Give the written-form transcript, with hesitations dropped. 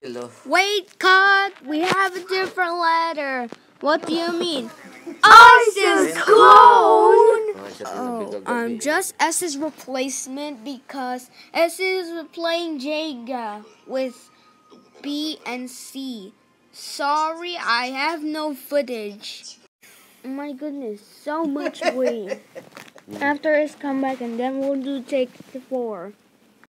Wait, cut! We have a different letter. What do you mean? ISIS clone! Oh, just S's replacement because S is playing Jenga with B and C. Sorry, I have no footage. Oh my goodness, so much weight. After his comeback, and then we'll do take 4.